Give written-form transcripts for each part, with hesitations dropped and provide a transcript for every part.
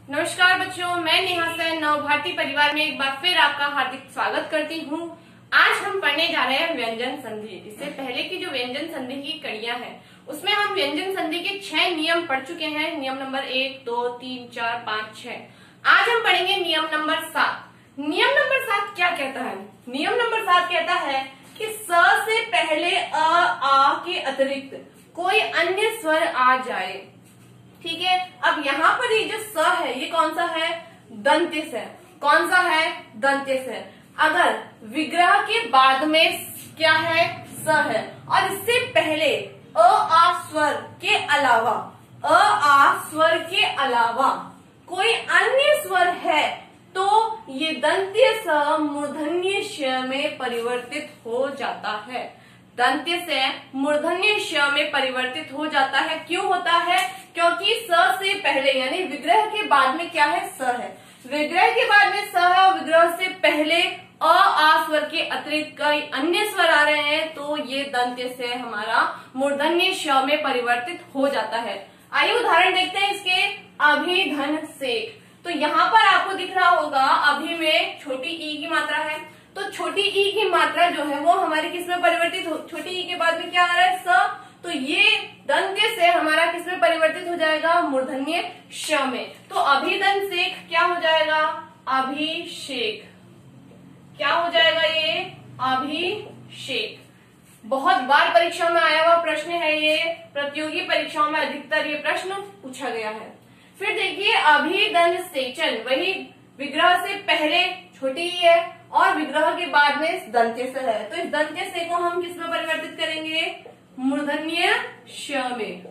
नमस्कार बच्चों, मैं नेहा सेन नवभारती परिवार में एक बार फिर आपका हार्दिक स्वागत करती हूँ। आज हम पढ़ने जा रहे हैं व्यंजन संधि। इससे पहले की जो व्यंजन संधि की कड़ियां हैं उसमें हम व्यंजन संधि के 6 नियम पढ़ चुके हैं। नियम नंबर 1, 2, 3, 4, 5, 6। आज हम पढ़ेंगे नियम नंबर 7। नियम नंबर 7 क्या कहता है? नियम नंबर 7 कहता है कि स से पहले आ के अतिरिक्त कोई अन्य स्वर आ जाए। ठीक है, अब यहाँ पर ये जो स है ये कौन सा है? दंत्य से। कौन सा है? दंत्य से। अगर विग्रह के बाद में क्या है? स है और इससे पहले आ स्वर के अलावा स्वर के अलावा कोई अन्य स्वर है तो ये दंत्य स मूर्धन्य श में परिवर्तित हो जाता है। दंत्य से मूर्धन्य श में परिवर्तित हो जाता है। क्यों होता है? क्योंकि स से पहले यानी विग्रह के बाद में क्या है? स है। विग्रह के बाद में स है और विग्रह से पहले आ स्वर के अतिरिक्त कई अन्य स्वर आ रहे हैं तो ये दंत्य से हमारा मूर्धन्य श में परिवर्तित हो जाता है। आइए उदाहरण देखते हैं इसके। अभिधन सेक। तो यहाँ पर आपको दिख रहा होगा अभि में छोटी ई की मात्रा है, तो छोटी ई की मात्रा जो है वो हमारी किस में परिवर्तित हो? छोटी ई के बाद में क्या आ रहा है? स। तो ये दंत्य से हमारा किस में परिवर्तित हो जाएगा? मूर्धन्य श में। तो अभिधन सेक क्या हो जाएगा? अभिषेक। क्या हो जाएगा ये? अभिषेक। बहुत बार परीक्षा में आया हुआ प्रश्न है ये। प्रतियोगी परीक्षाओं में अधिकतर ये प्रश्न पूछा गया है। फिर देखिए अभिधन सेचन, वही विग्रह से पहले छोटी ई है और विग्रह के बाद में दंत्य से है, तो इस दंत्य से को हम किस में परिवर्तित करेंगे? मूर्धन्य श में।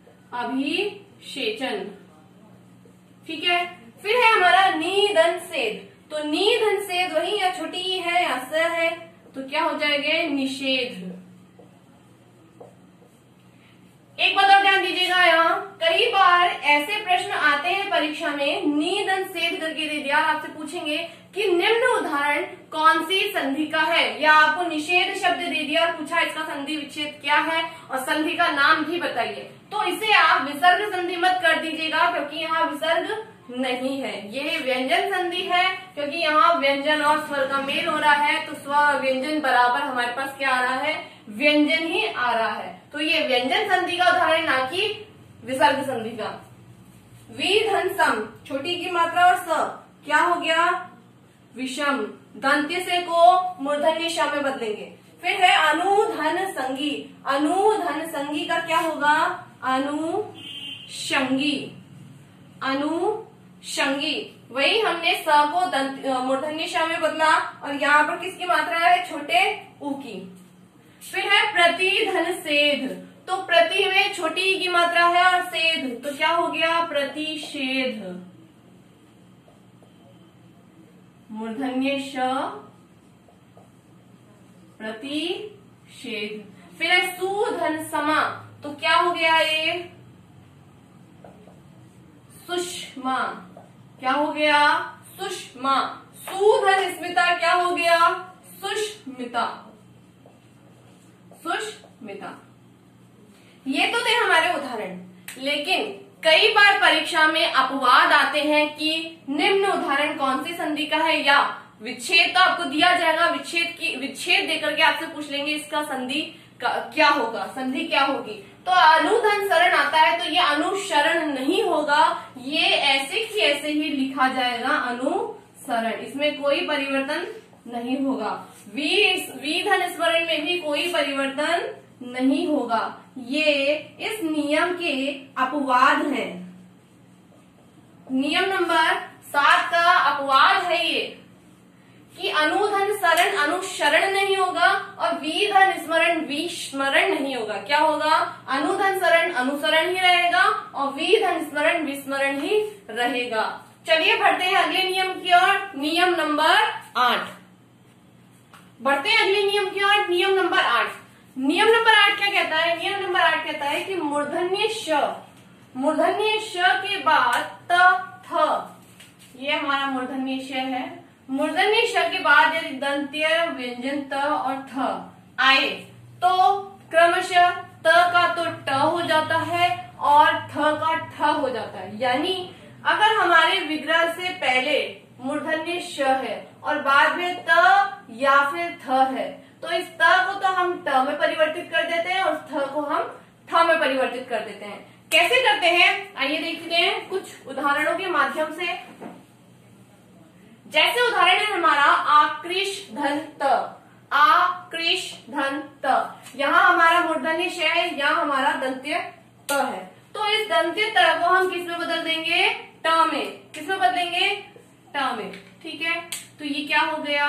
अभिषेचन। ठीक है। फिर है हमारा निधन सेद। तो निधन सेद वही या छोटी ई है या स है तो क्या हो जाएंगे? निषेध। एक बात और ध्यान दीजिएगा, यहाँ कई बार ऐसे प्रश्न आते हैं परीक्षा में, निधन सेध करके दे दिया, आपसे पूछेंगे कि निम्न उदाहरण कौन सी संधि का है, या आपको निषेध शब्द दे दिया और पूछा इसका संधि विच्छेद क्या है और संधि का नाम भी बताइए, तो इसे आप विसर्ग संधि मत कर दीजिएगा क्योंकि यहाँ विसर्ग नहीं है। ये व्यंजन संधि है क्योंकि यहाँ व्यंजन और स्वर का मेल हो रहा है, तो स्वर व्यंजन बराबर हमारे पास क्या आ रहा है? व्यंजन ही आ रहा है। तो ये व्यंजन संधि का उदाहरण ना कि विसर्ग संधि का। विधन सम, छोटी की मात्रा और स क्या हो गया? विषम। दंत्य से को मूर्धन्य श में बदलेंगे। फिर है अनुधन संगी। अनुधन संगी का क्या होगा? अनुषंगी। अनुषंगी। वही हमने स को मूर्धन्य श में बदला और यहाँ पर किसकी मात्रा है? छोटे ऊ की। फिर है प्रतिधन सेध। तो प्रति में छोटी ई की मात्रा है और सेध तो क्या हो गया? प्रतिषेध। मूर्धन्य श, प्रतिषेध। फिर है सुधन समा। तो क्या हो गया ये? सुषमा। क्या हो गया? सुषमा। सुधन स्मिता क्या हो गया? सुष्मिता। सुष्मिता। ये तो थे हमारे उदाहरण, लेकिन कई बार परीक्षा में अपवाद आते हैं कि निम्न उदाहरण कौन सी संधि का है, या विच्छेद तो आपको दिया जाएगा, विच्छेद देकर के आपसे पूछ लेंगे इसका संधि क्या होगा, संधि क्या होगी। तो अनुधन सरण आता है तो ये अनुसरण नहीं होगा, ये ऐसे ही ऐसे ही लिखा जाएगा अनुसरण, इसमें कोई परिवर्तन नहीं होगा। विधन स्मरण में भी कोई परिवर्तन नहीं होगा। ये इस नियम के अपवाद हैं। नियम नंबर 7 का अपवाद है ये कि अनुधन सरण अनुसरण नहीं होगा और विधन स्मरण विस्मरण नहीं होगा। क्या होगा? अनुधन सरण अनुसरण ही रहेगा और विधन स्मरण विस्मरण ही रहेगा। चलिए बढ़ते हैं अगले नियम की ओर। नियम नंबर 8। बढ़ते हैं अगले नियम की ओर। नियम नंबर 8। नियम नंबर 8 क्या कहता है? नियम नंबर 8 कहता है कि मूर्धन्य श के बाद त थ, ये हमारा मूर्धन्य श है। मूर्धन्य श के बाद यदि दंत्य व्यंजन त और थ आए तो क्रमशः त का तो ट हो जाता है और थ का ठ हो जाता है। यानी अगर हमारे विग्रह से पहले मूर्धन्य श है और बाद में त या फिर थ है, तो इस त को तो हम ट में परिवर्तित कर देते हैं और थ को हम थ में परिवर्तित कर देते हैं। कैसे करते हैं आइए देखते हैं कुछ उदाहरणों के माध्यम से। जैसे उदाहरण है हमारा आकृष धन त, आकृष धन त, यहाँ हमारा मूर्धन्य श है, यहाँ हमारा दंत्य त है, तो इस दंत्य त को हम किस में बदल देंगे, ट में। किस में बदलेंगे, ट में। ठीक है, तो ये क्या हो गया,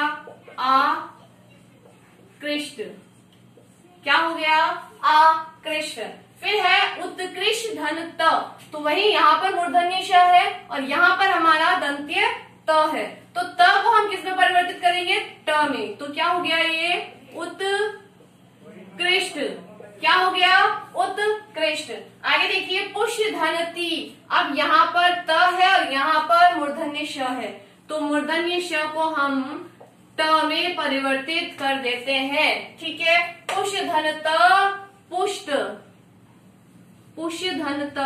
आकृष्ट। क्या हो गया, आकृष्ट। फिर है उत्कृष्ट धन त, तो वही यहाँ पर मूर्धन्य श है और यहाँ पर हमारा दंत्य त है, तो त को हम किस में परिवर्तित करेंगे, ट में। तो क्या हो गया ये, उत्कृष्ट। क्या हो गया, उत्कृष्ट। आगे देखिए पुष्य धन ती, अब यहाँ पर त है और यहाँ पर मूर्धन्य श है, तो मूर्धन्य श को हम त में परिवर्तित कर देते हैं। ठीक है, पुष्य धन त पुष्ट, पुष्य धन त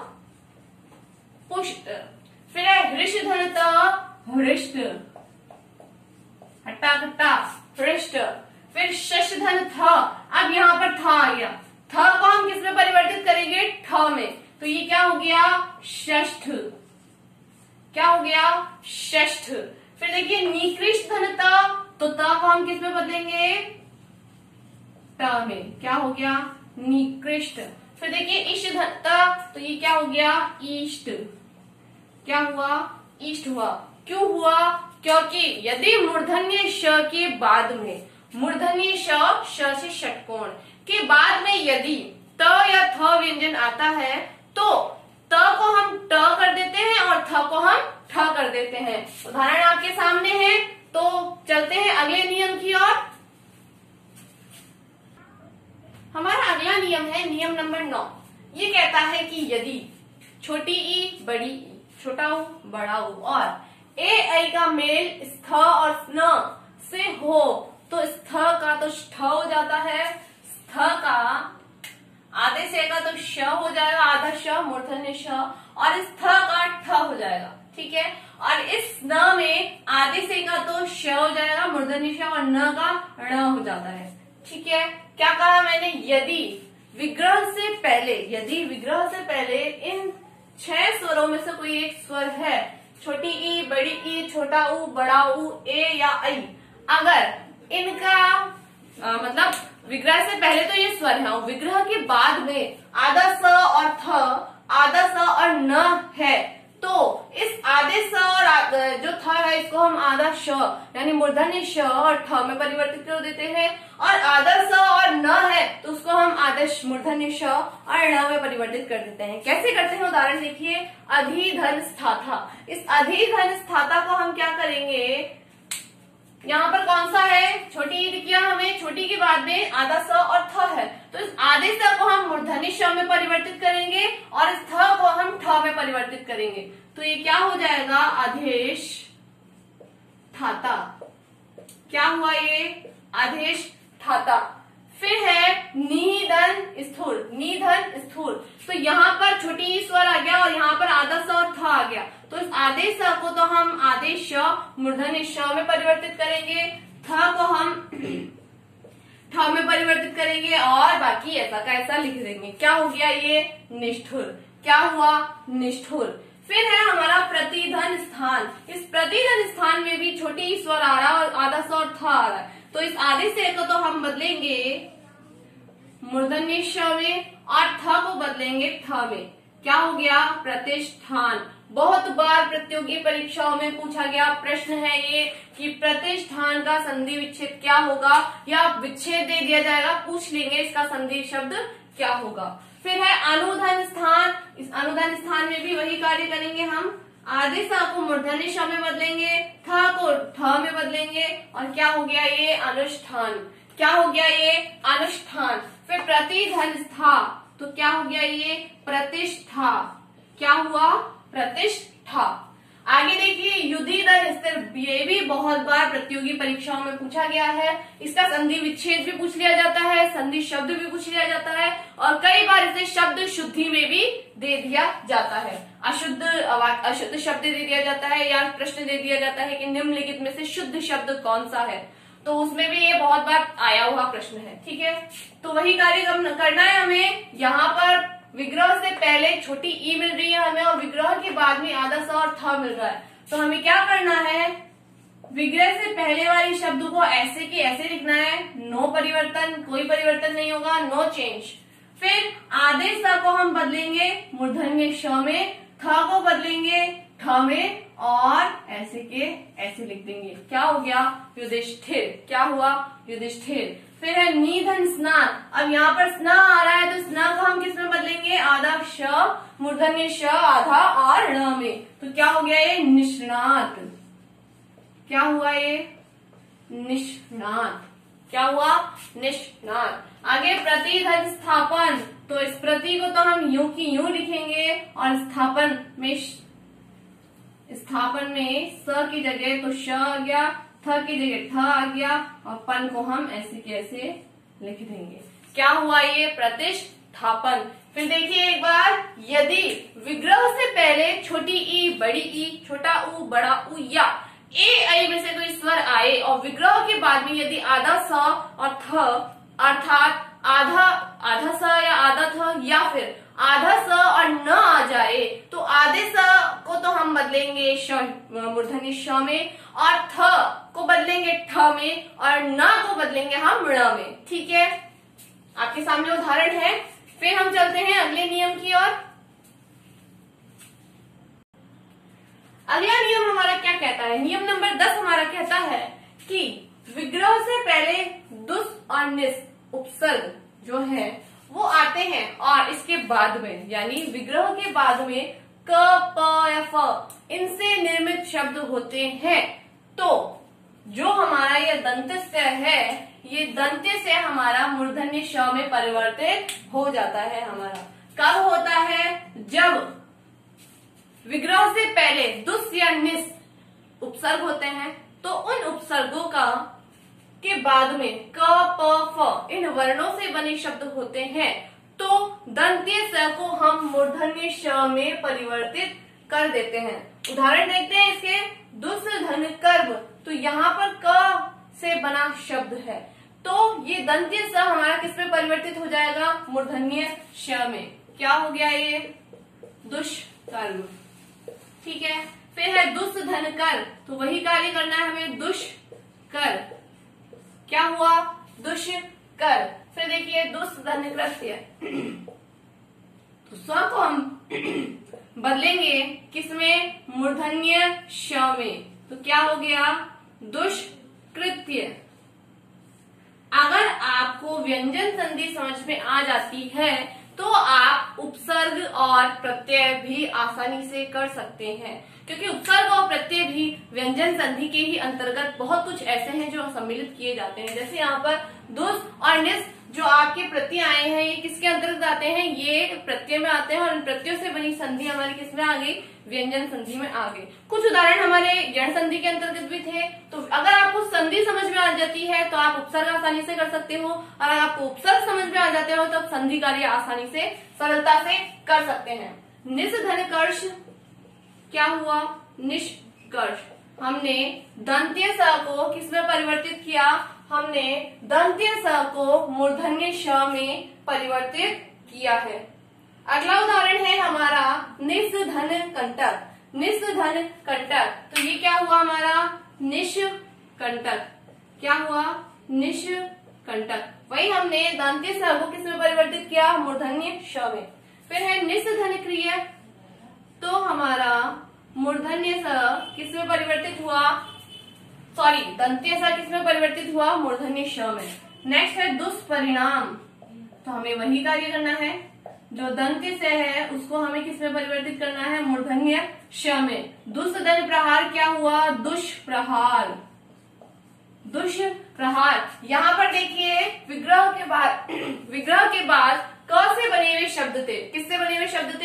पुष्ट। फिर है हृष धन त हृष्ट, हट्टा खट्टा हृष्ट। फिर शश धन थ, अब यहाँ पर थ आ गया, थ को हम किस में परिवर्तित करेंगे, ठ में, तो ये क्या हो गया, षष्ठ। क्या हो गया, षष्ठ। फिर देखिए निकृष्ट धन त, तो त को हम किस में बदलेंगे, ट में। क्या हो गया, निकृष्ट। फिर देखिए इष्ट धन त, तो ये क्या हो गया, इष्ट। क्या हुआ, इष्ट हुआ। क्यों हुआ, क्योंकि यदि मूर्धन्य श के बाद में, मूर्धन्य श से षटकोण के बाद में यदि त या थ व्यंजन आता है, तो त को हम ट कर देते हैं और थ को हम ठ कर देते हैं। उदाहरण आपके सामने है, तो चलते हैं अगले नियम की ओर। हमारा अगला नियम है नियम नंबर 9। ये कहता है कि यदि छोटी ई बड़ी ई, छोटा ऊ बड़ा ऊ और ए ऐ का मेल स्थ और स्न से हो, तो स्थ का तो ष्ठ हो जाता है, स्थ का आधे से का तो श हो जाएगा, आधा श मूर्धन्य श, और स्थ का ठ हो जाएगा। ठीक है, और इस न में आधे से का तो श हो जाएगा मूर्धन्य श और न का ण हो जाता है। ठीक है, क्या कहा मैंने, यदि विग्रह से पहले, यदि विग्रह से पहले इन 6 स्वरों में से कोई एक स्वर है, छोटी ई बड़ी ई छोटा ऊ बड़ा ऊ ए या ऐ, अगर इनका मतलब विग्रह से पहले तो ये स्वर है और विग्रह के बाद में आधा स और थ, आधा स और न है, तो इस आधे स और जो थ है इसको हम आधा श यानी मूर्धन्य श और ठ में परिवर्तित कर देते हैं, और आधा स और न है तो उसको हम आधा मूर्धन्य श और ण में परिवर्तित कर देते हैं। कैसे करते हैं, उदाहरण देखिए, अधिधन स्थाथा। इस अधिधन स्थाता को हम क्या करेंगे, यहाँ पर कौन सा है, छोटी ई दिख गया हमें, छोटी के बाद में आधा स और थ है, तो इस आधे स को हम मूर्धन्य श में परिवर्तित करेंगे और इस थ को हम ठ में परिवर्तित करेंगे, तो ये क्या हो जाएगा, आधेश थाता। क्या हुआ ये, आधेश थाता। फिर है निधन स्थूल, निधन स्थूल, तो यहाँ पर छोटी ई स्वर आ गया और यहाँ पर आधा स और थ आ गया, तो इस आधे स को तो हम आधे श मूर्धन्य श में परिवर्तित करेंगे, थ को हम ठ में परिवर्तित करेंगे और बाकी ऐसा का ऐसा लिख देंगे। क्या हो गया ये, निष्ठुर। क्या हुआ, निष्ठुर। फिर है हमारा प्रतिधन स्थान। इस प्रतिधन स्थान में भी छोटी ई स्वर आ रहा है और आधा स और थ आ रहा है, तो इस आधे से को तो हम बदलेंगे मूर्धन्य श में और थ को बदलेंगे थ में। क्या हो गया, प्रतिष्ठान। बहुत बार प्रतियोगी परीक्षाओं में पूछा गया प्रश्न है ये कि प्रतिष्ठान का संधि विच्छेद क्या होगा, या विच्छेद दे दिया जाएगा, पूछ लेंगे इसका संधि शब्द क्या होगा। फिर है अनुधन स्थान। इस अनुधन स्थान में भी वही कार्य करेंगे हम, आधे सा को मूर्धन्य श में बदलेंगे, थ को ठ में बदलेंगे और क्या हो गया ये, अनुष्ठान। क्या हो गया ये, अनुष्ठान। फिर प्रतिधन स्था, तो क्या हो गया ये, प्रतिष्ठा। क्या हुआ, प्रतिष्ठा। आगे देखिए युधिधर स्थिर, ये भी बहुत बार प्रतियोगी परीक्षाओं में पूछा गया है। इसका संधि विच्छेद भी पूछ लिया जाता है, संधि शब्द भी पूछ लिया जाता है और कई बार इसे शब्द शुद्धि में भी दे दिया जाता है। अशुद्ध शब्द दे दिया जाता है या प्रश्न दे दिया जाता है कि निम्नलिखित में से शुद्ध शब्द कौन सा है, तो उसमें भी ये बहुत बार आया हुआ प्रश्न है। ठीक है, तो वही कार्य करना है हमें। यहाँ पर विग्रह से पहले छोटी ई मिल रही है हमें और विग्रह के बाद में आधा स और थ मिल रहा है, तो हमें क्या करना है, विग्रह से पहले वाली शब्द को ऐसे के ऐसे लिखना है, नो परिवर्तन, कोई परिवर्तन नहीं होगा, नो चेंज। फिर आधे स को हम बदलेंगे मूर्धन्य श में, थ को बदलेंगे ठ में और ऐसे के ऐसे लिख देंगे। क्या हो गया, युधिष्ठिर। क्या हुआ, युधिष्ठिर। फिर है निधन स्नान, अब यहाँ पर स्ना आ रहा है तो स्ना को हम किस में बदलेंगे, आधा श मूर्धन्य श आधा और ण में, तो क्या हो गया ये निष्णात। क्या हुआ ये निष्णात। क्या हुआ निष्णात। आगे प्रतिधन स्थापन, तो इस प्रति को तो हम यूं की यूं लिखेंगे और स्थापन में स की जगह तो श आ गया, थ की जगह ठ आ गया और पन को हम ऐसे कैसे लिख देंगे। क्या हुआ ये प्रतिष्ठापन। फिर देखिए एक बार, यदि विग्रह से पहले छोटी ई बड़ी ई छोटा ऊ बड़ा ऊ या ए ऐ में से कोई स्वर आए और विग्रह के बाद में यदि आधा स और थ अर्थात आधा स या आधा थ या फिर आधा स और न आ जाए, तो आधे स को तो हम बदलेंगे श मूर्धन्य श में और थ को बदलेंगे ठ में और न को बदलेंगे हम ण में। ठीक है, आपके सामने उदाहरण है। फिर हम चलते हैं अगले नियम की ओर। अगला नियम हमारा क्या कहता है, नियम नंबर 10 हमारा कहता है कि विग्रह से पहले दुस और निस उपसर्ग जो है वो आते हैं और इसके बाद में यानी विग्रह के बाद में क प या फ इनसे निर्मित शब्द होते हैं, तो जो हमारा ये दंत्य है, ये दंत्य से हमारा मूर्धन्य श में परिवर्तित हो जाता है। हमारा कब होता है, जब विग्रह से पहले दुस या निस उपसर्ग होते हैं, तो उन उपसर्गों के बाद में क प फ इन वर्णों से बने शब्द होते हैं, तो दंत्य स को हम मूर्धन्य श में परिवर्तित कर देते हैं। उदाहरण देखते हैं इसके, दुस धन कर्म, तो यहाँ पर क से बना शब्द है, तो ये दंत्य स हमारा किस में परिवर्तित हो जाएगा, मूर्धन्य श में। क्या हो गया ये दुष्कर्म। ठीक है, फिर है दुस धन कर, तो वही कार्य करना है हमें, दुष्कर। क्या हुआ, दुष्कर। फिर देखिए दुस धन कृत्य, तो स्व को हम बदलेंगे किसमें, मूर्धन्य श में, तो क्या हो गया दुष्कृत्य। अगर आपको व्यंजन संधि समझ में आ जाती है तो आप उपसर्ग और प्रत्यय भी आसानी से कर सकते हैं, क्योंकि उपसर्ग और प्रत्यय भी व्यंजन संधि के ही अंतर्गत बहुत कुछ ऐसे हैं जो सम्मिलित किए जाते हैं। जैसे यहाँ पर दुस और निस जो आपके प्रत्यय आए हैं, ये किसके अंतर्गत आते हैं, ये प्रत्यय में आते हैं और इन प्रत्ययों से बनी संधि हमारी किसमें आ गई, व्यंजन संधि में आ गई। कुछ उदाहरण हमारे यण संधि के अंतर्गत भी थे। तो अगर आपको संधि समझ में आ जाती है तो आप उपसर्ग आसानी से कर सकते हो, और अगर आपको उपसर्ग समझ में आ जाते हो तो आप संधि कार्य आसानी से सरलता से कर सकते हैं। निषधनकर्ष, क्या हुआ, निष्कर्ष। हमने दंत्य स को किसमें परिवर्तित किया, हमने दंत्य स को मूर्धन्य श में परिवर्तित किया है। अगला उदाहरण है हमारा निषधन कंटक। निषधन कंटक, तो ये क्या हुआ हमारा, निष्कंटक। क्या हुआ, निष्कंटक। वही हमने दंत्य स को किसमें परिवर्तित किया, मूर्धन्य श में। फिर है निषधन क्रिया, तो हमारा मूर्धन्य स किसमें परिवर्तित हुआ, सॉरी दंत्य स किसमें परिवर्तित हुआ, मूर्धन्य श में। नेक्स्ट है दुष्परिणाम, तो हमें वही कार्य करना है, जो दंत्य से है उसको हमें किसमें परिवर्तित करना है, मूर्धन्य श में। दुष्धन प्रहार, क्या हुआ, दुष्प्रहार। दुष्प्रहार, यहाँ पर देखिए विग्रह के बाद क से बने हुए शब्द थे। किससे बने हुए शब्द थे,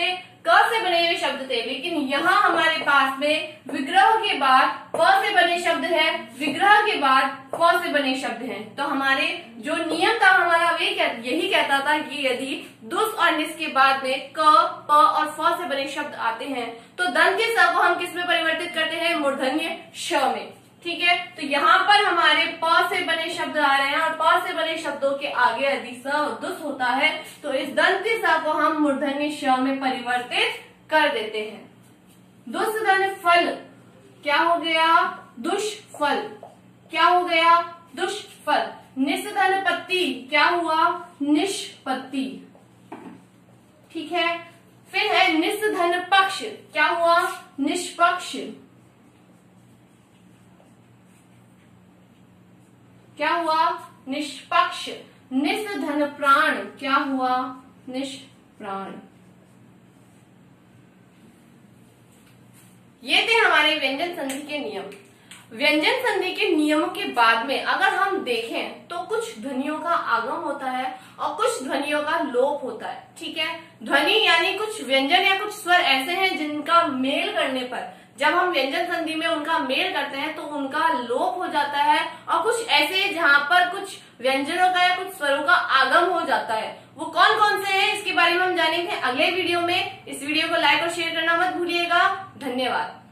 क से बने हुए शब्द थे, लेकिन यहाँ हमारे पास में विग्रह के बाद प से बने शब्द है, विग्रह के बाद फ से बने शब्द हैं। तो हमारे जो नियम था हमारा वे यही कहता था कि यदि दुस और निस के बाद में क, प और फ से बने शब्द आते हैं तो दंत्य स को हम किस में परिवर्तित करते हैं, मूर्धन्य श में। ठीक है, तो यहाँ पर हमारे प से बने शब्द आ रहे हैं और प से बने शब्दों के आगे यदि स दुस होता है तो इस दंत्य स को हम मूर्धन्य श में परिवर्तित कर देते हैं। दुष्धन फल क्या हो गया, दुष्फल। क्या हो गया, दुष्फल। निष्धन पत्ती क्या हुआ, निष्पत्ति। ठीक है, फिर है निष्धन पक्ष क्या हुआ, निष्पक्ष। क्या हुआ, निष्पक्ष। निष्धन प्राण क्या हुआ, निष्प्राण। ये थे हमारे व्यंजन संधि के नियम। व्यंजन संधि के नियमों के बाद में अगर हम देखें तो कुछ ध्वनियों का आगम होता है और कुछ ध्वनियों का लोप होता है। ठीक है, ध्वनि यानी कुछ व्यंजन या कुछ स्वर ऐसे हैं जिनका मेल करने पर जब हम व्यंजन संधि में उनका मेल करते हैं तो उनका लोप हो जाता है, और कुछ ऐसे जहां पर कुछ व्यंजनों का या कुछ स्वरों का आगम हो जाता है। वो कौन कौन से हैं इसके बारे में हम जानेंगे अगले वीडियो में। इस वीडियो को लाइक और शेयर करना मत भूलिएगा। धन्यवाद।